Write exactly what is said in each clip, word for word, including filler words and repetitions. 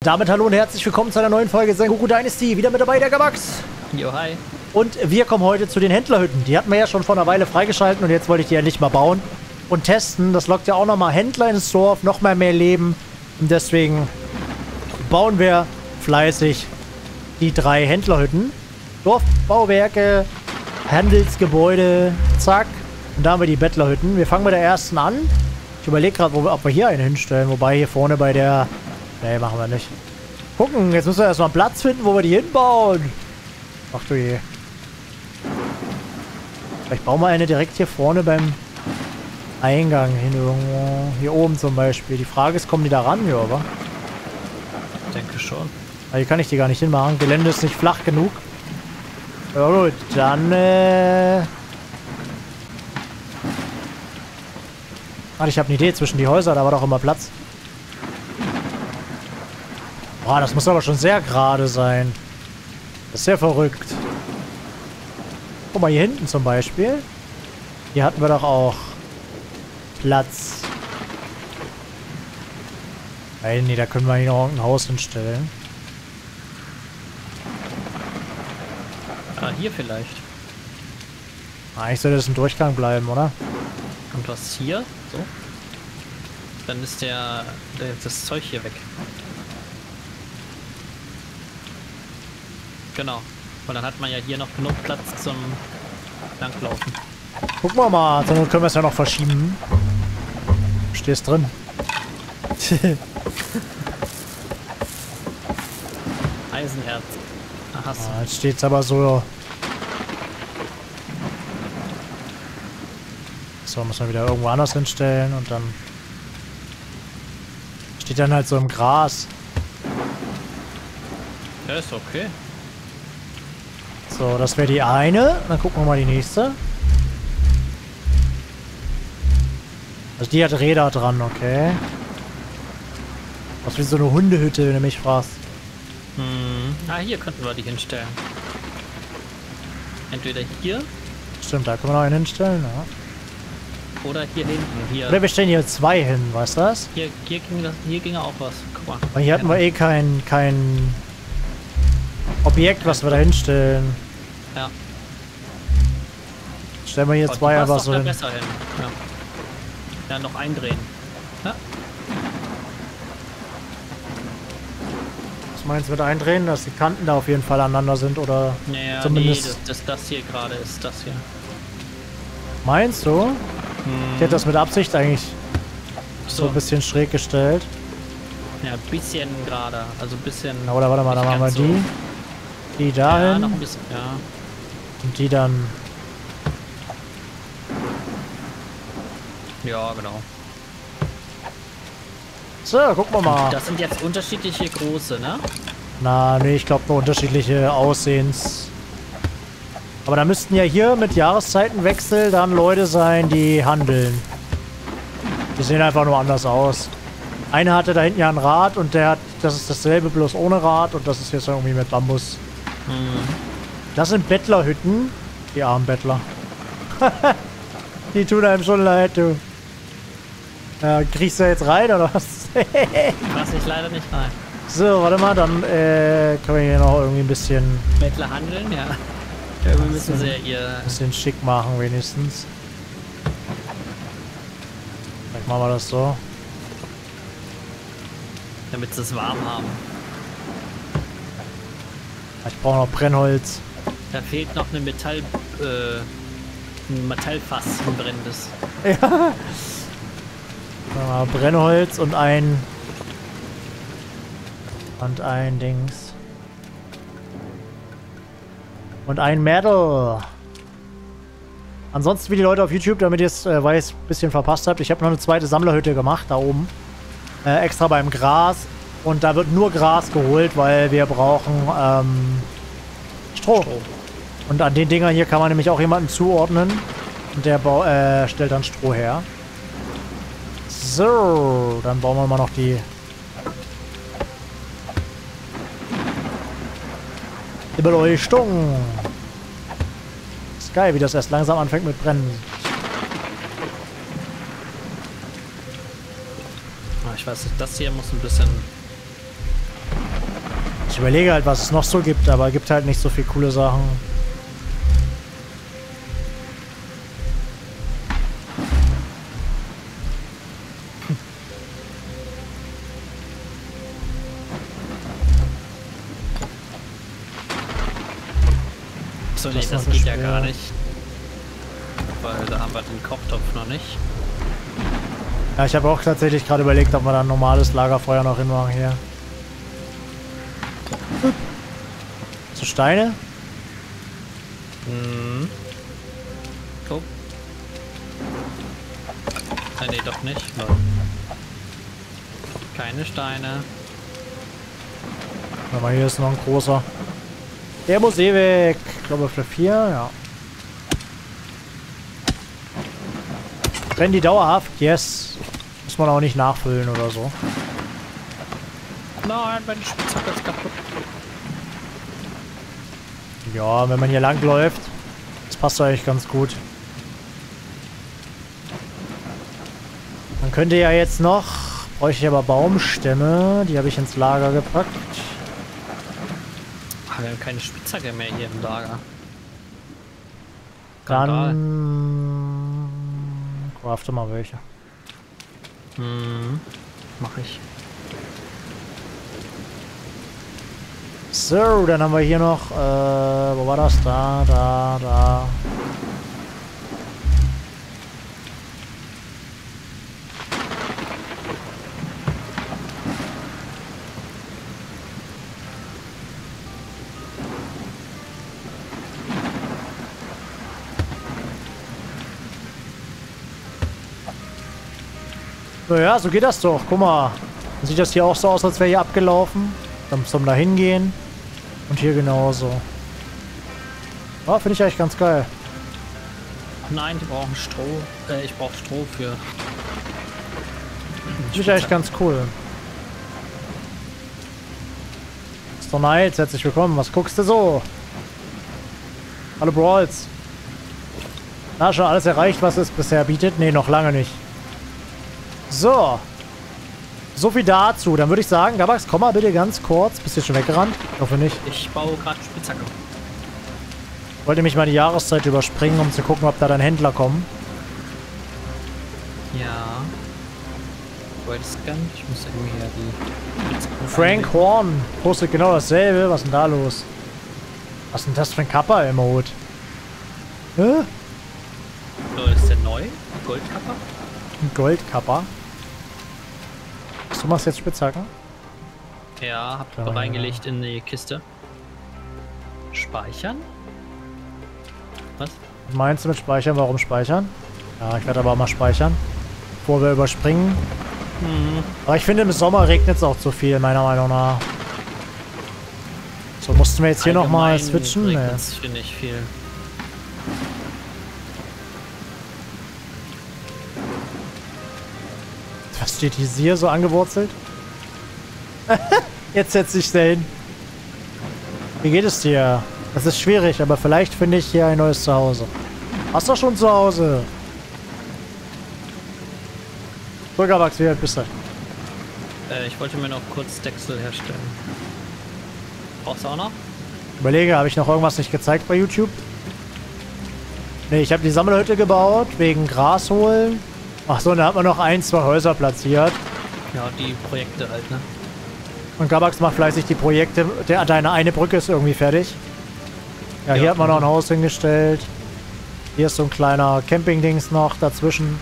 Damit hallo und herzlich willkommen zu einer neuen Folge Sengoku Dynasty. Wieder mit dabei der Gabax. Jo, hi. Und wir kommen heute zu den Händlerhütten. Die hatten wir ja schon vor einer Weile freigeschalten und jetzt wollte ich die ja nicht mal bauen und testen. Das lockt ja auch nochmal Händler ins Dorf, nochmal mehr Leben. Und deswegen bauen wir fleißig die drei Händlerhütten. Dorfbauwerke, Handelsgebäude, zack. Und da haben wir die Bettlerhütten. Wir fangen mit der ersten an. Ich überlege gerade, ob wir hier eine hinstellen. Wobei hier vorne bei der... Nee, machen wir nicht. Gucken, jetzt müssen wir erstmal einen Platz finden, wo wir die hinbauen. Ach du je. Vielleicht bauen wir eine direkt hier vorne beim Eingang hin irgendwo. Hier oben zum Beispiel. Die Frage ist, kommen die da ran, ja, aber? Ich denke schon. Aber hier kann ich die gar nicht hinmachen. Gelände ist nicht flach genug. Ja gut, dann äh... Warte, ich habe eine Idee zwischen die Häuser, da war doch immer Platz. Boah, das muss aber schon sehr gerade sein. Das ist sehr verrückt. Guck mal, hier hinten zum Beispiel. Hier hatten wir doch auch Platz. Nein, nee, da können wir hier noch ein Haus hinstellen. Ah, hier vielleicht. Eigentlich sollte das ein Durchgang bleiben, oder? Und was hier? So. Dann ist der, der das Zeug hier weg. Genau. Und dann hat man ja hier noch genug Platz zum Langlaufen. Gucken wir mal, dann können wir es ja noch verschieben. Stehst drin. Eisenherz. Aha. Ah, jetzt steht's aber so. So, muss man wieder irgendwo anders hinstellen und dann steht dann halt so im Gras. Ja, ist okay. So, das wäre die eine. Dann gucken wir mal die nächste. Also die hat Räder dran, okay. Das ist wie so eine Hundehütte, wenn du mich fragst. Hm. Ah, hier könnten wir die hinstellen. Entweder hier Stimmt, da können wir noch einen hinstellen, ja. oder hier hinten. Hier. Oder wir stellen hier zwei hin, weißt du das? Hier, hier, ging das, hier ging auch was. Guck mal. Weil hier hatten wir eh kein, kein Objekt, was wir da hinstellen. Ja. Stellen wir hier Oh, zwei die einfach passt so doch hin. da besser hin. Ja. Ja, noch eindrehen. Ja. Was meinst du mit eindrehen? Dass die Kanten da auf jeden Fall aneinander sind oder Naja, zumindest... nee, das, das, das hier gerade ist das hier. Meinst du? Hm. Ich hätte das mit Absicht eigentlich so, So. ein bisschen schräg gestellt. Ja, ein bisschen gerade. Also ein bisschen. Na, oder warte mal, dann nicht machen wir ganz die. Die so. Ja, dahin. noch ein bisschen. Ja. Und die dann... Ja, genau. So, gucken wir mal. Das sind jetzt unterschiedliche große, ne? Na, nee, ich glaube nur unterschiedliche Aussehens. Aber da müssten ja hier mit Jahreszeitenwechsel dann Leute sein, die handeln. Die sehen einfach nur anders aus. Einer hatte da hinten ja ein Rad und der hat, das ist dasselbe, bloß ohne Rad und das ist jetzt irgendwie mit Bambus. Hm. Das sind Bettlerhütten. Die armen Bettler. Die tun einem schon leid, du. Ja, kriegst du jetzt rein, oder was? Pass ich leider nicht rein. So, warte mal, dann äh, können wir hier noch irgendwie ein bisschen, Bettler handeln, ja. Irgendwie müssen sie ja ihr. bisschen schick machen, wenigstens. Vielleicht machen wir das so. Damit sie es warm haben. Ich brauche noch Brennholz. Da fehlt noch eine Metall. Äh, ein Metallfass, ein brennendes. Ja. Ja, Brennholz und ein... Und ein Dings. Und ein Metal. Ansonsten, wie die Leute auf YouTube, damit ihr es, äh, weiß, ein bisschen verpasst habt, ich habe noch eine zweite Sammlerhütte gemacht, da oben. Äh, extra beim Gras. Und da wird nur Gras geholt, weil wir brauchen ähm, Stroh. Stroh. Und an den Dingern hier kann man nämlich auch jemanden zuordnen. Und der bau äh, stellt dann Stroh her. So, dann bauen wir mal noch die... Die Beleuchtung. Ist geil, wie das erst langsam anfängt mit Brennen. Ich weiß nicht, das hier muss ein bisschen Ich überlege halt, was es noch so gibt, aber es gibt halt nicht so viele coole Sachen. So, nee, Das das ist geht ja schwer. gar nicht. Weil da haben wir den Kochtopf noch nicht. Ja, ich habe auch tatsächlich gerade überlegt, ob wir da ein normales Lagerfeuer noch hinmachen hier. So Steine? Mhm. Oh. Ah, nee, doch nicht. Lol. Keine Steine. Warte mal, hier ist noch ein großer. Der muss eh weg. Ich glaube für vier, ja. Brennen die dauerhaft? Yes. Muss man auch nicht nachfüllen oder so. Nein, meine Spitzhacke ist kaputt. Ja, wenn man hier lang läuft, das passt eigentlich ganz gut. Man könnte ja jetzt noch, bräuchte ich aber Baumstämme, die habe ich ins Lager gepackt. Ah, wir haben keine Spitzhacke mehr hier im Lager. Skandal. Dann crafte mal welche. Mhm. Mach ich. So, dann haben wir hier noch, äh, wo war das? Da, da, da. Naja, so geht das doch. Guck mal. Dann sieht das hier auch so aus, als wäre hier abgelaufen. Dann zum da hingehen. Und hier genauso. Ja, finde ich eigentlich ganz geil. Nein, die brauchen Stroh. Äh, ich brauche Stroh für. Finde ich eigentlich ganz cool. Mister Knights, herzlich willkommen. Was guckst du so? Hallo Brawls. Na, schon alles erreicht, was es bisher bietet? Nee, noch lange nicht. So. So viel dazu. Dann würde ich sagen, Gabax, komm mal bitte ganz kurz. Bist du jetzt schon weggerannt? Ich hoffe nicht. Ich baue gerade Spitzhacke. Ich wollte mich mal die Jahreszeit überspringen, um zu gucken, ob da dann Händler kommen. Ja. Wait a second. Ich muss irgendwie hier die Spitzhacke Frank reinlegen. Horn postet genau dasselbe. Was ist denn da los? Was ist denn das für ein Kappa-Emote? Hä? So, ist der neu? Goldkapper? Ein Goldkappa. Du machst jetzt Spitzhacken? Ja, hab Ja, reingelegt in die Kiste. Speichern? Was? Was meinst du mit Speichern? Warum speichern? Ja, ich werde aber auch mal speichern. Bevor wir überspringen. Mhm. Aber ich finde, im Sommer regnet es auch zu viel, meiner Meinung nach. So, mussten wir jetzt hier nochmal Allgemein switchen? Nee. regnet's, finde ich viel. Was steht hier so angewurzelt? Jetzt setz dich da hin. Wie geht es dir? Das ist schwierig, aber vielleicht finde ich hier ein neues Zuhause. Hast du schon zu Hause? So, Gabax, wie alt bist du? Äh, ich wollte mir noch kurz Dechsel herstellen. Brauchst du auch noch? Überlege, habe ich noch irgendwas nicht gezeigt bei YouTube? Ne, ich habe die Sammelhütte gebaut, wegen Gras holen. Ach so, da hat man noch ein, zwei Häuser platziert. Ja, die Projekte halt, ne? Und Gabax macht fleißig die Projekte. Der, deine eine Brücke ist irgendwie fertig. Ja, hier Ja, hat man noch ein mhm. Haus hingestellt. Hier ist so ein kleiner Camping-Dings noch dazwischen.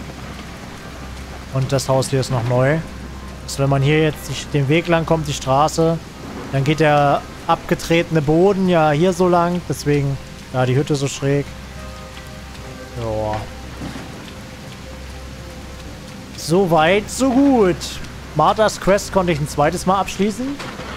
Und das Haus hier ist noch neu. Also wenn man hier jetzt die, den Weg lang kommt, die Straße, dann geht der abgetretene Boden ja hier so lang. Deswegen, ja, die Hütte so schräg. Ja. So weit, so gut. Marthas Quest konnte ich ein zweites Mal abschließen.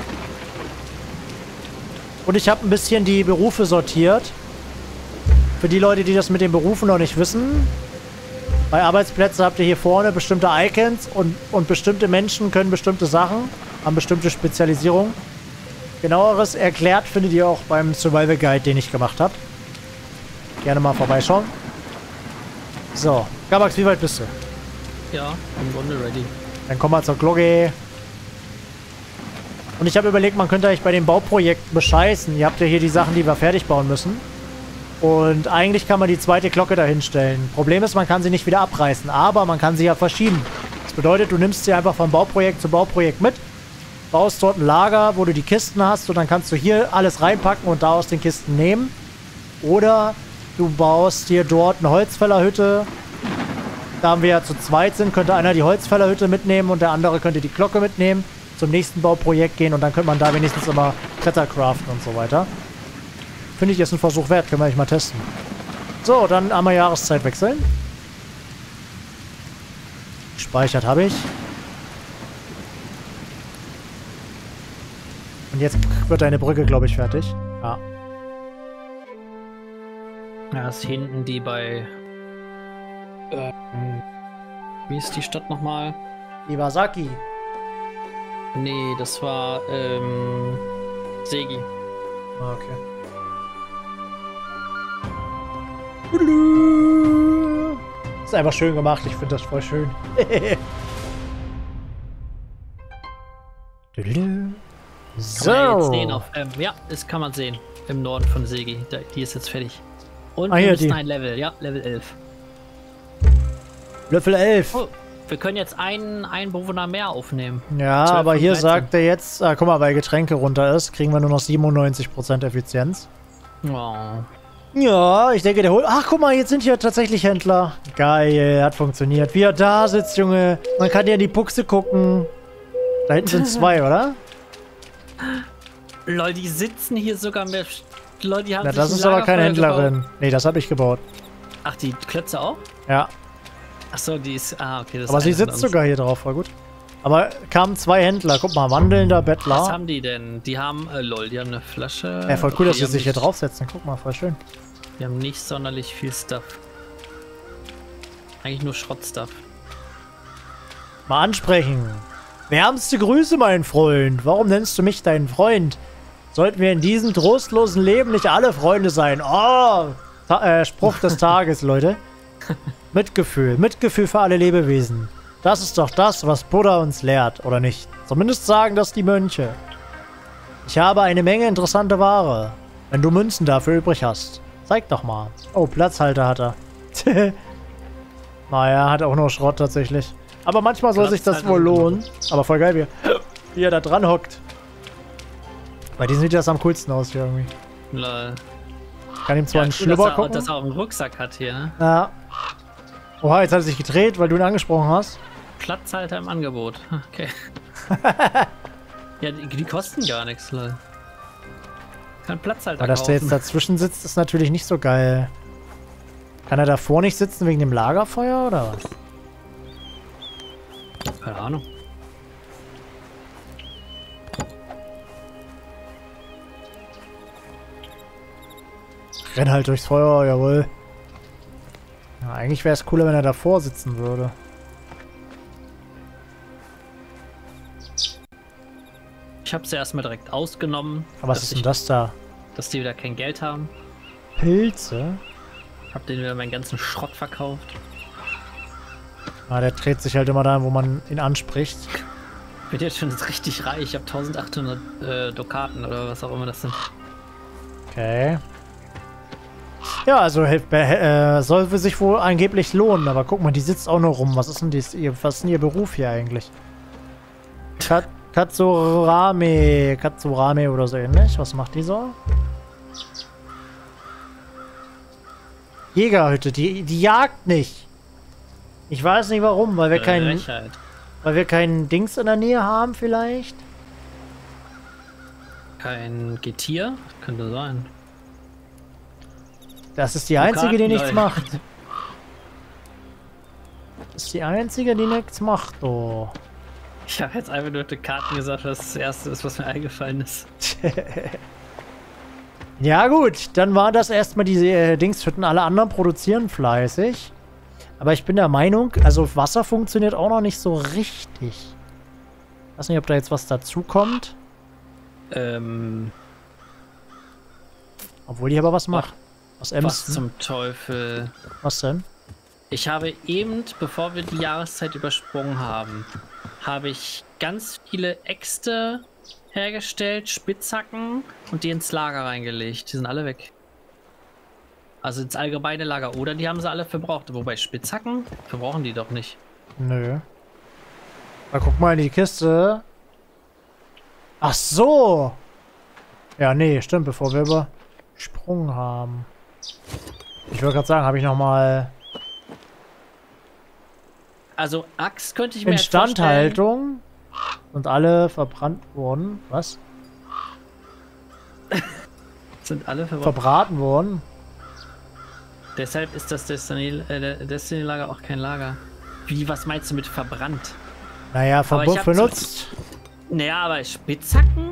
Und ich habe ein bisschen die Berufe sortiert. Für die Leute, die das mit den Berufen noch nicht wissen. Bei Arbeitsplätzen habt ihr hier vorne bestimmte Icons und, und bestimmte Menschen können bestimmte Sachen, haben bestimmte Spezialisierungen. Genaueres erklärt findet ihr auch beim Survival Guide, den ich gemacht habe. Gerne mal vorbeischauen. So, Gabax, wie weit bist du? Ja, im Grunde ready. Dann komm mal zur Glocke. Und ich habe überlegt, man könnte eigentlich bei den Bauprojekten bescheißen. Ihr habt ja hier die Sachen, die wir fertig bauen müssen. Und eigentlich kann man die zweite Glocke dahin stellen. Problem ist, man kann sie nicht wieder abreißen, aber man kann sie ja verschieben. Das bedeutet, du nimmst sie einfach von Bauprojekt zu Bauprojekt mit, baust dort ein Lager, wo du die Kisten hast und dann kannst du hier alles reinpacken und da aus den Kisten nehmen. Oder du baust dir dort eine Holzfällerhütte. Da wir ja zu zweit sind, könnte einer die Holzfällerhütte mitnehmen und der andere könnte die Glocke mitnehmen, zum nächsten Bauprojekt gehen und dann könnte man da wenigstens immer Bretter craften und so weiter. Finde ich, ist ein Versuch wert. Können wir eigentlich mal testen. So, dann einmal Jahreszeit wechseln. Gespeichert habe ich. Und jetzt wird deine Brücke, glaube ich, fertig. Ja. Ja, ist hinten die bei... Ähm, wie ist die Stadt nochmal? Iwasaki. Nee, das war... Ähm, Segi. Okay. Ist einfach schön gemacht, ich finde das voll schön. So. Kann man jetzt sehen auf, ähm, ja, das kann man sehen. Im Norden von Segi. Da, die ist jetzt fertig. Und ah, wir hier, müssen die. ein Level, ja, Level elf. Level elf. Oh, wir können jetzt einen, einen Bewohner mehr aufnehmen. Ja, zwölf aber hier dreizehn. sagt er jetzt, ah, guck mal, weil Getränke runter ist, kriegen wir nur noch siebenundneunzig Prozent Effizienz. Oh. Ja, ich denke, der holt... Ach, guck mal, jetzt sind hier tatsächlich Händler. Geil, hat funktioniert. Wie er da sitzt, Junge. Man kann ja in die Buchse gucken. Da hinten sind zwei, oder? Lol, die sitzen hier sogar mehr... Lol, die haben Na, sich das ein ist aber keine Lagerfeuer Händlerin. gebaut. Nee, das habe ich gebaut. Ach, die Klötze auch? Ja. Achso, die ist... Ah, okay. Das Aber ist sie eine von sitzt uns. sogar hier drauf, war gut. Aber kamen zwei Händler. Guck mal, wandelnder Bettler. Was haben die denn? Die haben... Äh, lol, die haben eine Flasche... Ja, voll cool, Okay, dass die sie haben sich hier nicht- draufsetzen. Guck mal, voll schön. Die haben nicht sonderlich viel Stuff. Eigentlich nur Schrottstuff. Mal ansprechen. Wärmste Grüße, mein Freund. Warum nennst du mich deinen Freund? Sollten wir in diesem trostlosen Leben nicht alle Freunde sein? Oh, Ta äh, Spruch des Tages, Leute. Mitgefühl. Mitgefühl für alle Lebewesen. Das ist doch das, was Buddha uns lehrt, oder nicht? Zumindest sagen das die Mönche. Ich habe eine Menge interessante Ware. Wenn du Münzen dafür übrig hast. Zeig doch mal. Oh, Platzhalter hat er. Naja, hat auch noch Schrott tatsächlich. Aber manchmal soll sich das wohl lohnen. Aber voll geil, wie, wie er da dran hockt. Bei denen sieht das am coolsten aus hier irgendwie. Lol. Kann ihm zwar Ja, einen cool, Schlüpper dass er, gucken. dass er auch einen Rucksack hat hier, ne? Ja. Oha, jetzt hat er sich gedreht, weil du ihn angesprochen hast. Platzhalter im Angebot. Okay. Ja, die, die kosten gar nichts, lol. Kein Platzhalter Aber dass der kaufen. jetzt dazwischen sitzt, ist natürlich nicht so geil. Kann er davor nicht sitzen wegen dem Lagerfeuer oder was? Keine Ahnung. Renn halt durchs Feuer, jawohl. Ja, eigentlich wäre es cooler, wenn er davor sitzen würde. Ich habe sie erstmal direkt ausgenommen. Aber was dass ist denn ich- das da? Dass die wieder kein Geld haben. Pilze? Hab denen wieder meinen ganzen Schrott verkauft. Ah, der dreht sich halt immer da, wo man ihn anspricht. Bin jetzt schon richtig reich. Ich habe eintausendachthundert äh, Dukaten oder was auch immer das sind. Okay. Ja, also äh, soll für sich wohl angeblich lohnen, aber guck mal, die sitzt auch nur rum. Was ist denn dies, ihr, was ist denn ihr Beruf hier eigentlich? Kat Katsurame, Katsurame oder so ähnlich. Was macht die so? Jägerhütte, die, die jagt nicht. Ich weiß nicht warum, weil wir keinen, Frechheit. weil wir keinen Dings in der Nähe haben vielleicht. Kein Getier? Könnte sein. Das ist die einzige, die nichts Lol. macht. Das ist die einzige, die nichts macht, oh. Ich habe jetzt einfach nur die Karten gesagt, was das erste ist, was mir eingefallen ist. Ja gut, dann waren das erstmal diese äh, Dingshütten. Alle anderen produzieren fleißig. Aber ich bin der Meinung, also Wasser funktioniert auch noch nicht so richtig. Ich weiß nicht, ob da jetzt was dazu kommt. Ähm, Obwohl die aber was macht. Was was Emsten? zum Teufel? Was denn? Ich habe eben, bevor wir die Jahreszeit übersprungen haben, habe ich ganz viele Äxte hergestellt, Spitzhacken und die ins Lager reingelegt. Die sind alle weg. Also ins allgemeine Lager. Oder die haben sie alle verbraucht. Wobei Spitzhacken verbrauchen die doch nicht. Nö. Na, guck mal in die Kiste. Ach so. Ja, nee, stimmt, bevor wir übersprungen haben. Ich wollte gerade sagen, habe ich noch mal... Also Axt könnte ich mir Instandhaltung und alle verbrannt worden. Was? Sind alle verbrannt. Verbraten worden. Deshalb ist das Destiny, äh, Destiny Lager auch kein Lager. Wie, was meinst du mit verbrannt? Naja, verbuff benutzt. So, naja, aber Spitzhacken?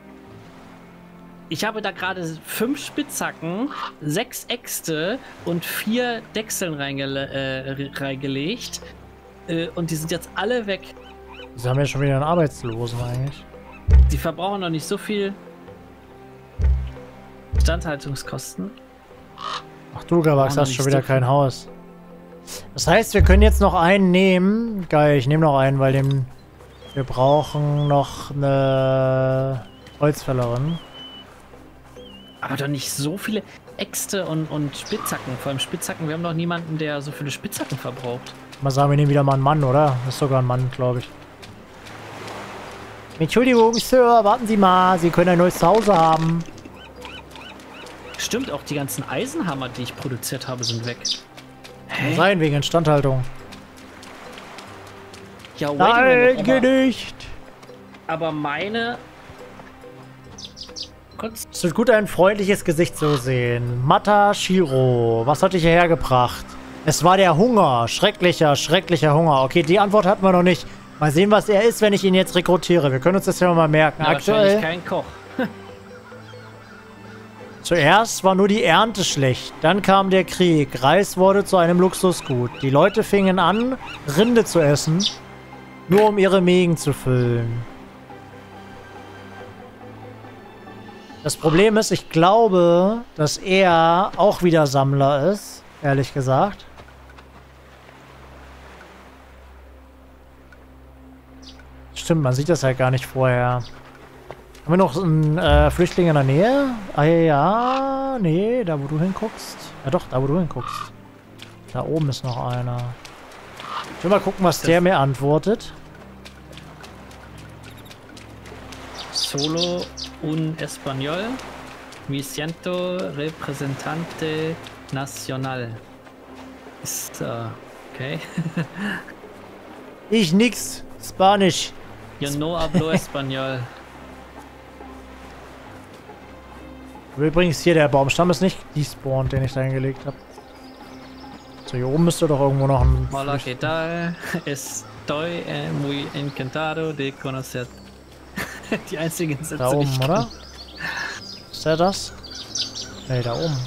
Ich habe da gerade fünf Spitzhacken, sechs Äxte und vier Dechseln reingele äh, reingelegt. Äh, und die sind jetzt alle weg. Sie haben ja schon wieder einen Arbeitslosen eigentlich. Die verbrauchen noch nicht so viel Instandhaltungskosten. Ach du, Gabax, hast schon wieder kein Haus. Das heißt, wir können jetzt noch einen nehmen. Geil, ich nehme noch einen, weil dem wir brauchen noch eine Holzfällerin. Aber doch nicht so viele Äxte und, und Spitzhacken. Vor allem Spitzhacken, wir haben doch niemanden, der so viele Spitzhacken verbraucht. Mal sagen, wir nehmen wieder mal einen Mann, oder? Das ist sogar ein Mann, glaube ich. Entschuldigung, Sir, warten Sie mal. Sie können ein neues Zuhause haben. Stimmt, auch die ganzen Eisenhammer, die ich produziert habe, sind weg. Hä? Sein, wegen Instandhaltung. Ja, wait Nein, geh nicht. Aber meine... Kurz. Es wird gut, ein freundliches Gesicht zu sehen. Mata Shiro, was hat dich hierher gebracht? Es war der Hunger. Schrecklicher, schrecklicher Hunger. Okay, die Antwort hatten wir noch nicht. Mal sehen, was er ist, wenn ich ihn jetzt rekrutiere. Wir können uns das ja mal merken. Ja, aktuell kein Koch. Zuerst war nur die Ernte schlecht. Dann kam der Krieg. Reis wurde zu einem Luxusgut. Die Leute fingen an, Rinde zu essen, nur um ihre Mägen zu füllen. Das Problem ist, ich glaube, dass er auch wieder Sammler ist, ehrlich gesagt. Stimmt, man sieht das halt gar nicht vorher. Haben wir noch einen äh, Flüchtling in der Nähe? Ah ja, nee, da wo du hinguckst. Ja doch, da wo du hinguckst. Da oben ist noch einer. Ich will mal gucken, was der mir antwortet. Solo un español. Mi siento representante nacional. Ist, uh, okay. Ich nix. Spanisch. Yo no hablo español. Übrigens hier, der Baumstamm ist nicht despawned, den ich da hingelegt habe. So, hier oben müsste doch irgendwo noch ein... Hola, ¿qué tal? Estoy eh, muy encantado de conocer. Die einzigen Sätze, Da oben, die ich oder? kann. Ist der das? Ne, da oben.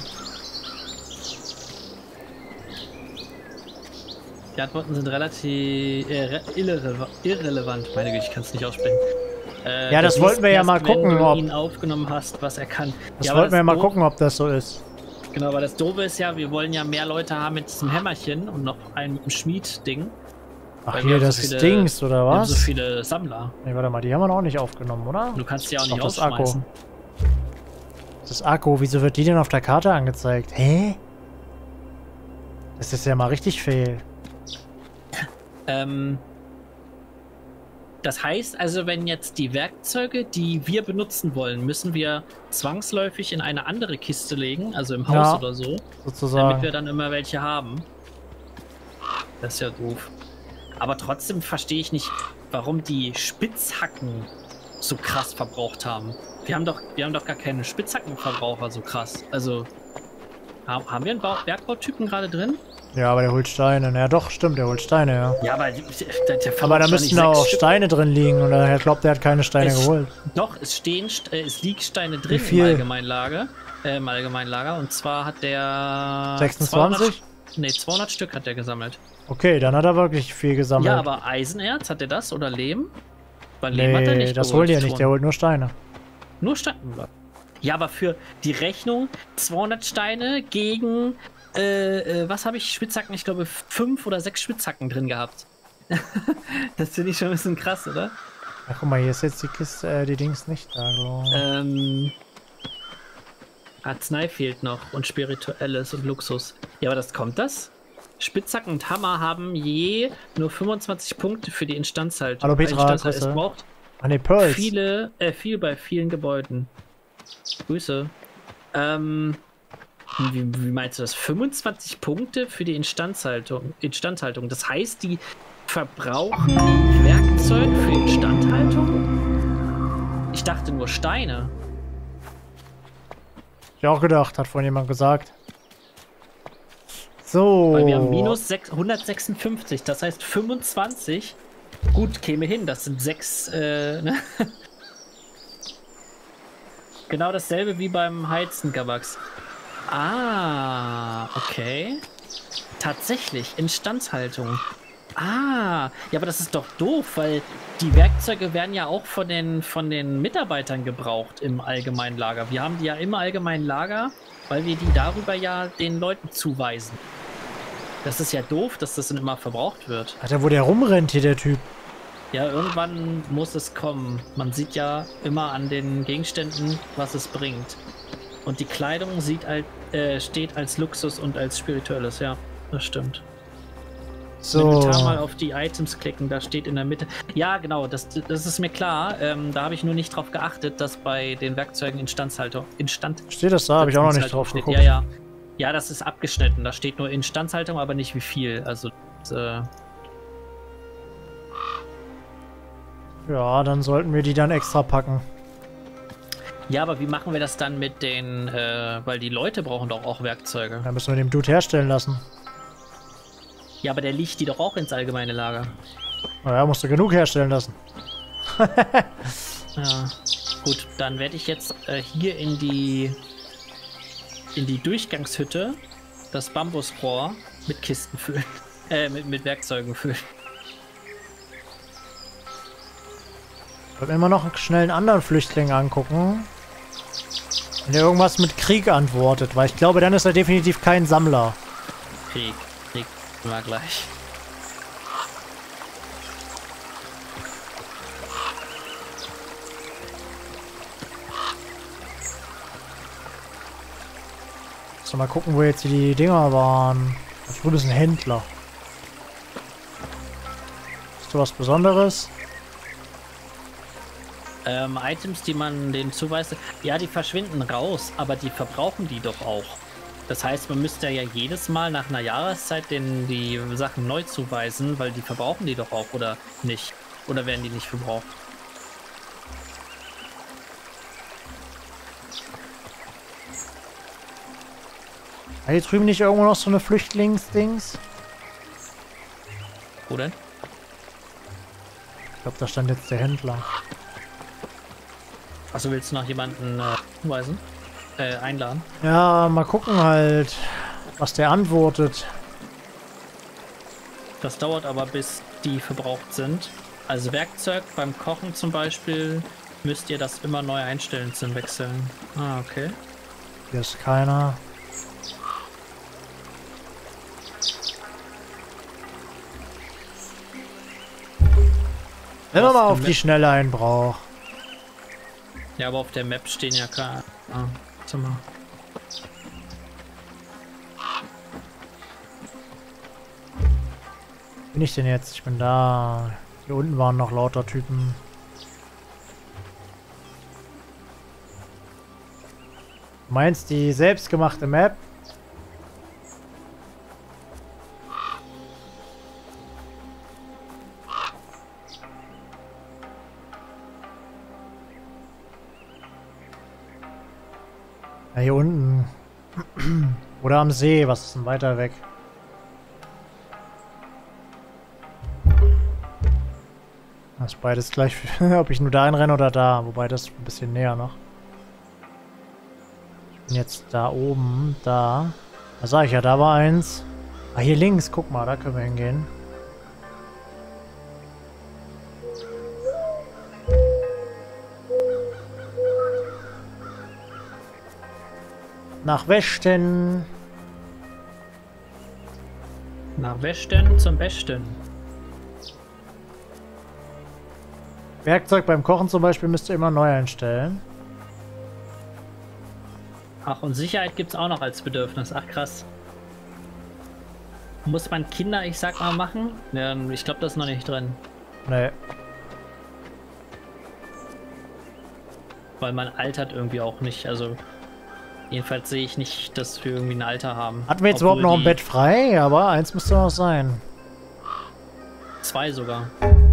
Die Antworten sind relativ äh, re irrele irrelevant. Meine Güte, ich kann es nicht aussprechen. Äh, Ja, das wollten wir ja mal gucken, wenn du ob- ihn aufgenommen hast, was er kann. Das Ja, aber wollten wir ja mal doof- gucken, ob das so ist. Genau, aber das Doofe ist ja, wir wollen ja mehr Leute haben mit diesem Hämmerchen und noch einem Schmied-Ding. Ach Weil wir hier, haben das so ist viele- Dings, oder Wir haben was? so viele Sammler. Ne, warte mal, die haben wir noch nicht aufgenommen, oder? Du kannst die auch nicht Doch, das rausschmeißen. Akku. Das ist Akku. Wieso wird die denn auf der Karte angezeigt? Hä? Das ist ja mal richtig fehl. Ähm, das heißt also, wenn jetzt die Werkzeuge, die wir benutzen wollen, müssen wir zwangsläufig in eine andere Kiste legen, also im Haus Ja, oder so, damit Sozusagen. wir dann immer welche haben. Das ist ja doof. Aber trotzdem verstehe ich nicht, warum die Spitzhacken so krass verbraucht haben. Wir haben doch, wir haben doch gar keine Spitzhackenverbraucher so krass. Also, haben, haben wir einen Bau Bergbautypen gerade drin? Ja, aber der holt Steine. Ja, doch, stimmt, der holt Steine, ja. Ja, aber der, der, der Aber da verbraucht doch müssten nicht da sechs auch Stück. Steine drin liegen. Und er glaubt, der hat keine Steine Es- geholt. Doch, es stehen, St- äh, es liegen Steine drin Wie viel? im Allgemeinlager. Äh, Im Allgemeinlager. Und zwar hat der sechsundzwanzig? zweihundert, nee, zweihundert Stück hat der gesammelt. Okay, dann hat er wirklich viel gesammelt. Ja, aber Eisenerz, hat der das oder Lehm? Weil Lehm hat er Nee, nicht das geholt, holt er nicht. Ton. Der holt nur Steine. Nur Steine. Ja, aber für die Rechnung zweihundert Steine gegen, äh, äh, was habe ich, Spitzhacken? Ich glaube, fünf oder sechs Spitzhacken drin gehabt. Das finde ich schon ein bisschen krass, oder? Ach, guck mal, hier ist jetzt die Kiste, äh, die Dings nicht da, glaube ich. Ähm, Arznei fehlt noch und Spirituelles und Luxus. Ja, aber das kommt das? Spitzhacken und Hammer haben je nur fünfundzwanzig Punkte für die Instandhaltung. Hallo Petra, Es Grüße. braucht Ah, ne, Pearls. viele, äh, viel bei vielen Gebäuden. Grüße. Ähm, wie, wie meinst du das? fünfundzwanzig Punkte für die Instandhaltung. Instandhaltung. Das heißt, die verbrauchen Werkzeug für Instandhaltung? Ich dachte nur Steine. Ich auch gedacht, hat vorhin jemand gesagt. So. Weil wir haben minus hundertsechsundfünfzig, das heißt fünfundzwanzig. Gut, käme hin, das sind sechs. Äh, ne? Genau dasselbe wie beim Heizen, Gabax. Ah, okay. Tatsächlich, Instandhaltung. Ah, ja, aber das ist doch doof, weil die Werkzeuge werden ja auch von den, von den Mitarbeitern gebraucht im allgemeinen Lager. Wir haben die ja im allgemeinen Lager, weil wir die darüber ja den Leuten zuweisen. Das ist ja doof, dass das dann immer verbraucht wird. Alter, wo der rumrennt hier, der Typ. Ja, irgendwann muss es kommen. Man sieht ja immer an den Gegenständen, was es bringt. Und die Kleidung sieht halt, äh, steht als Luxus und als Spirituelles, ja, das stimmt. So. Inventar mal auf die Items klicken, da steht in der Mitte. Ja, genau, das, das ist mir klar. Ähm, da habe ich nur nicht drauf geachtet, dass bei den Werkzeugen Instandhaltung. Instand Steht das da? Habe ich auch noch nicht drauf steht. geguckt. Ja, ja. Ja, das ist abgeschnitten. Da steht nur Instandhaltung, aber nicht wie viel. Also, das, äh ja, dann sollten wir die dann extra packen. ja, aber wie machen wir das dann mit den, äh, weil die Leute brauchen doch auch Werkzeuge. Dann müssen wir den Dude herstellen lassen. Ja, aber der liegt die doch auch ins allgemeine Lager. Naja, musst du genug herstellen lassen. Ja, gut, dann werde ich jetzt äh, hier in die in die Durchgangshütte das Bambusrohr mit Kisten füllen. Äh, mit, mit Werkzeugen füllen. Ich wollte mir immer noch schnell einen anderen Flüchtling angucken. Wenn der irgendwas mit Krieg antwortet, weil ich glaube, dann ist er definitiv kein Sammler. Krieg, Krieg, mal gleich. So, mal gucken, wo jetzt die Dinger waren. Da drüben ist ein Händler. Ist da was Besonderes? Ähm, Items, die man denen zuweist, ja, die verschwinden raus, aber die verbrauchen die doch auch. Das heißt, man müsste ja jedes Mal nach einer Jahreszeit den, die Sachen neu zuweisen, weil die verbrauchen die doch auch, oder nicht? Oder werden die nicht verbraucht? War hier drüben nicht irgendwo noch so eine Flüchtlingsdings? Wo denn? Ich glaube, da stand jetzt der Händler. Achso, willst du noch jemanden äh, hinweisen? Äh, einladen? Ja, mal gucken halt, was der antwortet. Das dauert aber, bis die verbraucht sind. Also Werkzeug beim Kochen zum Beispiel müsst ihr das immer neu einstellen zum Wechseln. Ah, okay. Hier ist keiner. Wenn man mal auf die Schnelle einen braucht. Ja, aber auf der Map stehen ja keine. Ah, warte mal. Wo bin ich denn jetzt? Ich bin da. Hier unten waren noch lauter Typen. Du meinst die selbstgemachte Map? Ja, hier unten. Oder am See. Was ist denn weiter weg? Das ist beides gleich. Ob ich nur da renne oder da. Wobei das ein bisschen näher noch. Ich bin jetzt da oben. Da. Da sag ich ja, da war eins. Ah, hier links. Guck mal, da können wir hingehen. Nach Westen. Nach Westen zum Besten. Werkzeug beim Kochen zum Beispiel müsst ihr immer neu einstellen. Ach, und Sicherheit gibt es auch noch als Bedürfnis. Ach, krass. Muss man Kinder, ich sag mal, machen? Ja, ich glaube, das ist noch nicht drin. Nee. Weil man altert irgendwie auch nicht. Also, jedenfalls sehe ich nicht, dass wir irgendwie ein Alter haben. Hatten wir jetzt überhaupt noch ein Bett frei? Aber eins müsste noch sein. Zwei sogar.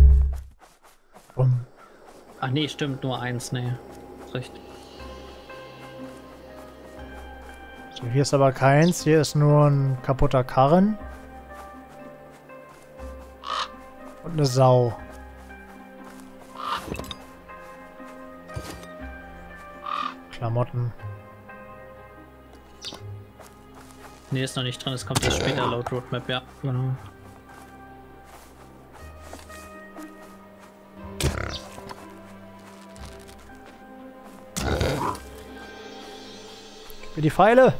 Um. Ach nee, stimmt, nur eins, nee. Recht. So, hier ist aber keins. Hier ist nur ein kaputter Karren. Und eine Sau. Klamotten. Nee, ist noch nicht drin, es kommt erst später laut Roadmap, ja, genau. Gib mir die Pfeile!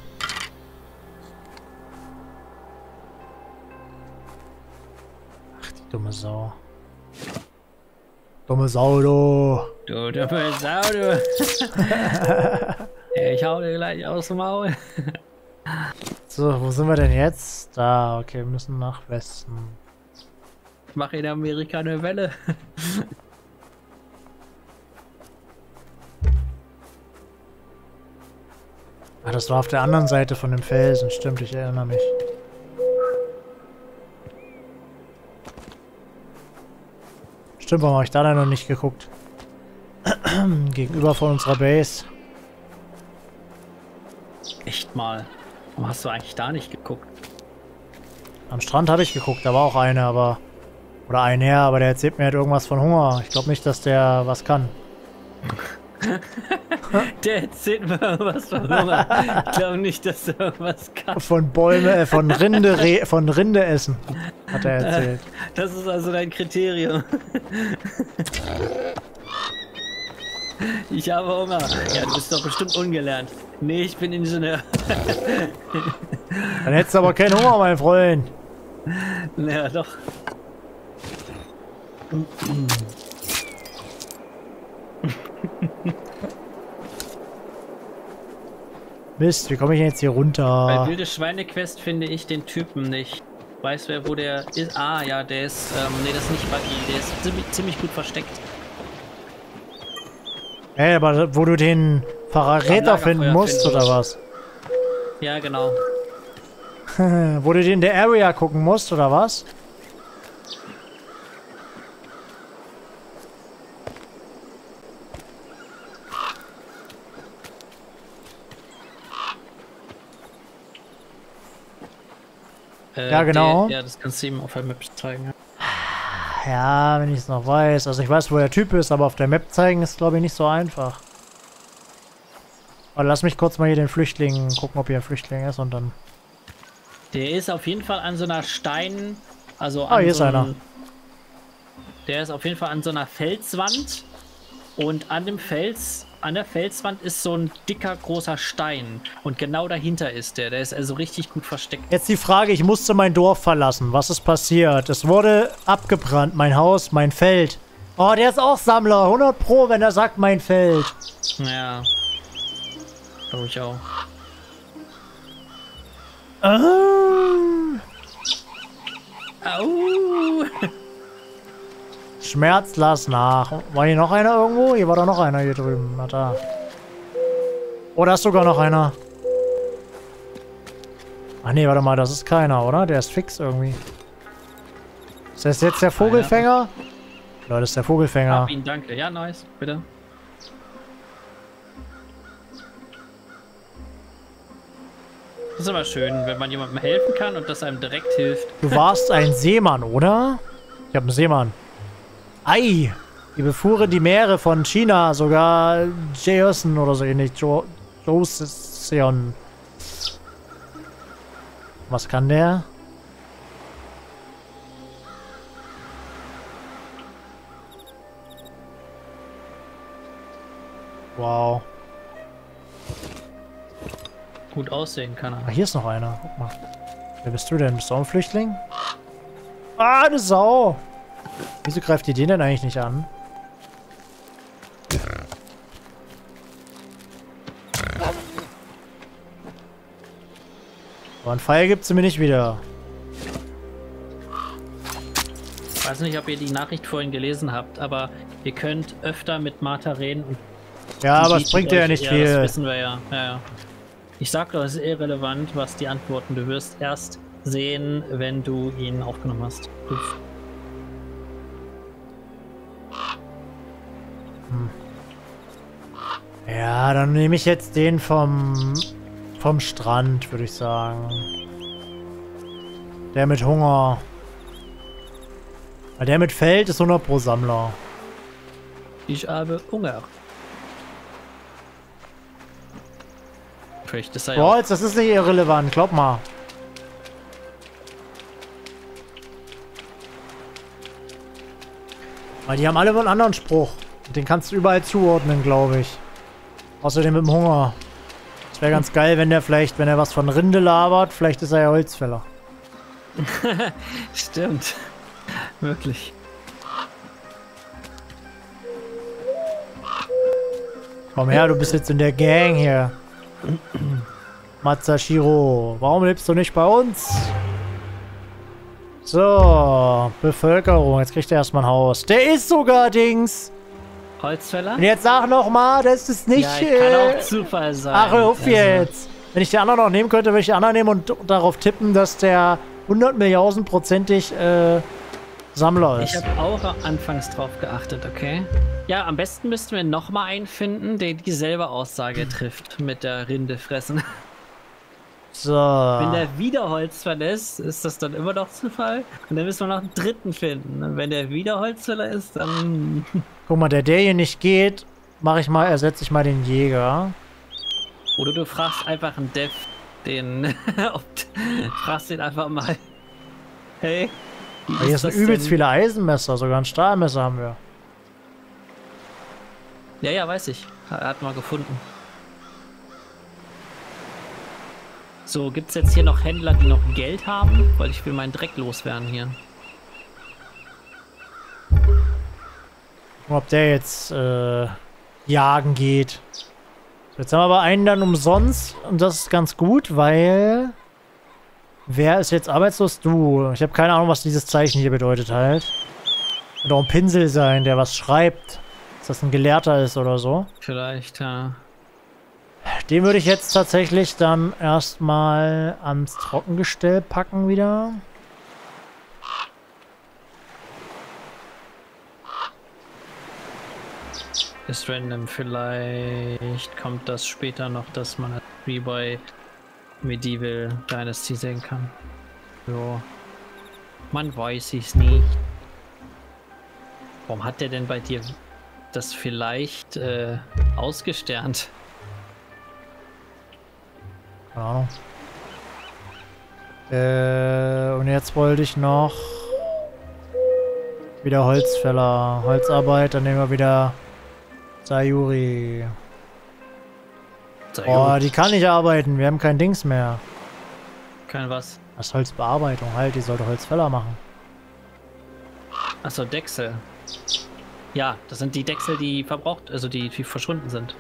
Ach, die dumme Sau. Dumme Sau, du! Du dumme Sau, du! Ich hau dir gleich aus dem Maul. So, wo sind wir denn jetzt? Da, okay, wir müssen nach Westen. Ich mache in Amerika eine Welle. Ah, das war auf der anderen Seite von dem Felsen, stimmt, ich erinnere mich. Stimmt, warum habe ich da dann noch nicht geguckt? Gegenüber von unserer Base. Echt mal. Warum hast du eigentlich da nicht geguckt? Am Strand habe ich geguckt, da war auch eine, aber... Oder ein Herr, aber der erzählt mir halt irgendwas von Hunger. Ich glaube nicht, dass der was kann. Der erzählt mir irgendwas von Hunger. Ich glaube nicht, dass er irgendwas kann. Von Bäume, äh, von Rinde, Re von Rinde essen, hat er erzählt. Das ist also dein Kriterium. Ich habe Hunger. Ja, du bist doch bestimmt ungelernt. Nee, ich bin Ingenieur. Dann hättest du aber keinen Hunger, mein Freund. Ja, doch. Mist, wie komme ich denn jetzt hier runter? Bei wilde Schweine-Quest finde ich den Typen nicht. Weißt wer, wo der ist? Ah, ja, der ist, ähm, nee, das ist nicht Buggy. Der ist ziemlich, ziemlich gut versteckt. Ey, aber wo du den Verräter finden musst, finden. oder was? Ja, genau. Wo du den in der Area gucken musst, oder was? Äh, ja, genau. Der, ja, das kannst du ihm auf der Map zeigen. Ja, wenn ich es noch weiß. Also ich weiß, wo der Typ ist, aber auf der Map zeigen ist, glaube ich, nicht so einfach. Aber lass mich kurz mal hier den Flüchtling gucken, ob hier ein Flüchtling ist und dann... Der ist auf jeden Fall an so einer Stein... Also an Ah, hier so ist einer. einem, der ist auf jeden Fall an so einer Felswand. Und an dem Fels... An der Felswand ist so ein dicker, großer Stein. Und genau dahinter ist der. Der ist also richtig gut versteckt. Jetzt die Frage, ich musste mein Dorf verlassen. Was ist passiert? Es wurde abgebrannt, mein Haus, mein Feld. Oh, der ist auch Sammler. hundert Pro, wenn er sagt, mein Feld. Ja. Glaube ich auch. Ah. Au! Schmerz, lass nach. War hier noch einer irgendwo? Hier war da noch einer hier drüben. Na da. Oh, da ist sogar noch einer. Ach nee, warte mal, das ist keiner, oder? Der ist fix irgendwie. Ist das jetzt der Vogelfänger? Ja, das ist der Vogelfänger. Hab ihn, danke. Ja, nice. Bitte. Das ist aber schön, wenn man jemandem helfen kann und das einem direkt hilft. Du warst ein Seemann, oder? Ich hab einen Seemann. Ei! Die befuhren die Meere von China, sogar Jason oder so ähnlich. Jo Joseon. Was kann der? Wow. Gut aussehen kann er. Ah, hier ist noch einer. Guck mal. Wer bist du denn? Bist du auch ein Flüchtling? Ah, eine Sau! Wieso greift die den denn eigentlich nicht an? Aber einen Pfeil gibt sie mir nicht wieder. Ich weiß nicht, ob ihr die Nachricht vorhin gelesen habt, aber ihr könnt öfter mit Martha reden. Und ja, aber es bringt dir ja nicht ja, viel. Das wissen wir ja. ja, ja. Ich sag doch, es ist irrelevant, was die antworten. Du wirst erst sehen, wenn du ihn aufgenommen hast. Uff. Hm. Ja, dann nehme ich jetzt den vom, vom Strand, würde ich sagen. Der mit Hunger. Weil der mit Feld ist hundert pro Sammler. Ich habe Hunger. Vielleicht ist er ja auch- Bolz, das ist nicht irrelevant, glaub mal. Weil die haben alle einen anderen Spruch. Den kannst du überall zuordnen, glaube ich. Außerdem mit dem Hunger. Es wäre ganz geil, wenn der vielleicht, wenn er was von Rinde labert, vielleicht ist er ja Holzfäller. Stimmt. Wirklich. Komm her, du bist jetzt in der Gang hier. Masashiro, warum lebst du nicht bei uns? So, Bevölkerung. Jetzt kriegt er erstmal ein Haus. Der ist sogar Dings. Holzfäller? Und jetzt sag noch mal, das ist nicht... Ja, kann äh, auch Zufall sein. Ach, hör auf Also, jetzt. Wenn ich den anderen noch nehmen könnte, würde ich den anderen nehmen und darauf tippen, dass der hundert Millionen prozentig äh, Sammler Ich ist. habe auch anfangs drauf geachtet, okay? Ja, am besten müssten wir nochmal einen finden, der dieselbe Aussage trifft mit der Rinde fressen. So. Wenn der wieder Holzfäller ist, ist das dann immer noch Zufall. Und dann müssen wir noch einen dritten finden. Und wenn der wieder Holzfäller ist, dann... Guck mal, der der hier nicht geht, mache ich mal, ersetze ich mal den Jäger. Oder du fragst einfach einen Dev, den... ob, fragst den einfach mal. Hey, wie Aber hier ist sind das übelst denn? viele Eisenmesser, sogar ein Stahlmesser haben wir. Ja, ja, weiß ich. Er hat mal gefunden. So, gibt's jetzt hier noch Händler, die noch Geld haben? Weil ich will meinen Dreck loswerden hier. Ob der jetzt äh, jagen geht. Jetzt haben wir aber einen dann umsonst und das ist ganz gut, weil... Wer ist jetzt arbeitslos? Du. Ich habe keine Ahnung, was dieses Zeichen hier bedeutet halt. Könnte auch ein Pinsel sein, der was schreibt. Dass das ein Gelehrter ist oder so. Vielleicht, ja. Den würde ich jetzt tatsächlich dann erstmal ans Trockengestell packen wieder. Ist random. Vielleicht kommt das später noch, dass man wie bei Medieval Dynasty sehen kann. So. Man weiß es nicht. Warum hat der denn bei dir das vielleicht äh, ausgesternt? Keine Ahnung. Äh, und jetzt wollte ich noch wieder Holzfäller, Holzarbeit, dann nehmen wir wieder Sayuri. Oh, die kann nicht arbeiten, wir haben kein Dings mehr. Kein was? Das ist Holzbearbeitung halt, die sollte Holzfäller machen. Achso, Dechsel. Ja, das sind die Dechsel, die verbraucht, also die, die verschwunden sind.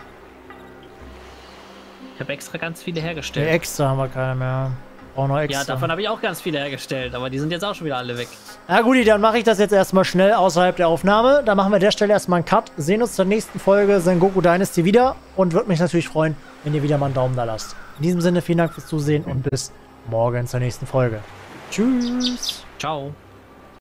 Ich habe extra ganz viele Nee, hergestellt. extra haben wir keine mehr. Brauchen noch extra. Ja, davon habe ich auch ganz viele hergestellt, aber die sind jetzt auch schon wieder alle weg. Na gut, dann mache ich das jetzt erstmal schnell außerhalb der Aufnahme. Dann machen wir an der Stelle erstmal einen Cut. Sehen uns zur nächsten Folge Sengoku Dynasty wieder und würde mich natürlich freuen, wenn ihr wieder mal einen Daumen da lasst. In diesem Sinne, vielen Dank fürs Zusehen und bis morgen zur nächsten Folge. Tschüss. Ciao.